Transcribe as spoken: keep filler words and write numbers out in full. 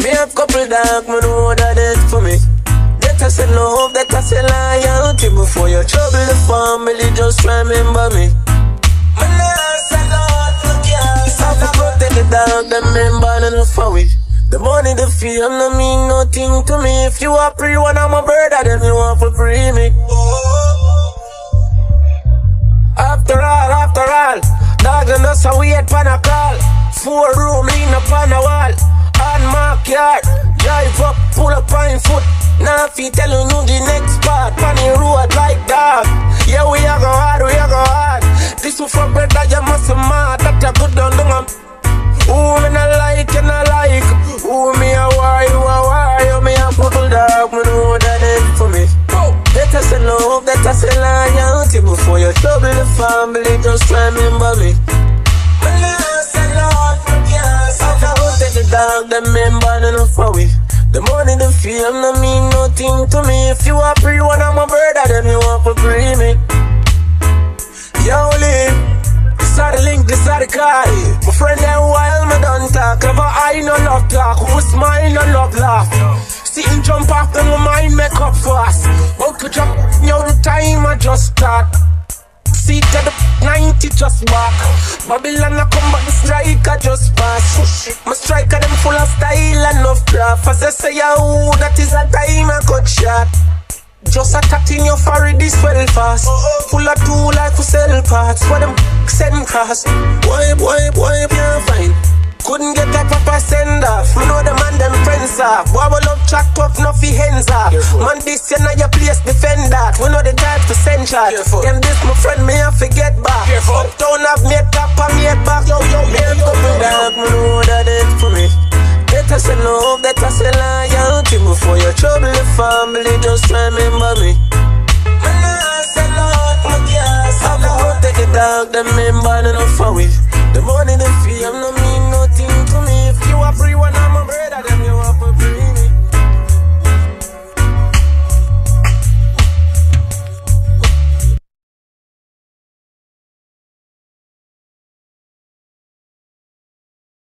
Me have couple dark, me know that it's for me. That I say love, that I say loyalty. Before you trouble the family, just remember me. My love, say Lord, look here. Have to protect the dog, them member enough for we. The money, the fame, no mean nothing to me. If you are free, one of my brother, then you want to free me. After all, after all, dog and us a wait pan a call. Four room lean up on the wall. On my yard, drive up, pull up on foot. Now if you tell you know the next part, on the road like dog. Yeah, we are go hard, we are go hard. This one for brother, you must be mad. That a good down down. Ooh, me not like, you not like. Ooh, me a why, you a why. You me a purple dog, me know that ain't for me. That I say love, that I say loyalty. Before you trouble the family, just remember me. My love, say Lord, forgive. After I take the dog, them member enough for we. The money, the fame, no mean nothing to me. If you are free, one of my brother, then you want to free me. Yo, live. This are the link, this are the car. My friend, them while me done talk. Clever eye, no love talk. Who smile, no love laugh. See him jump off, then my mind make up fast. How to jump, now the time I just start. See to the ninety just walk. Babylon I come but the striker just pass. My striker them full of style and of craft. As I say, oh, that is a time I cut shot. Just attacking your forehead this well fast. Full of two life for sell parts. For them send cross. Boy, boy, boy, you're fine. Couldn't get a proper send off. Me know the man them friends off. Boy, we love chat tough, no fi hands off. Man, this you know your place, defend that. We know the type to send shot. Them this my friend, me I forget back. Uptown have made top and made back. Yo, yo, me a couple dark, me know that it's for me. That I say love, that I say loyalty. Before you trouble the family, just remember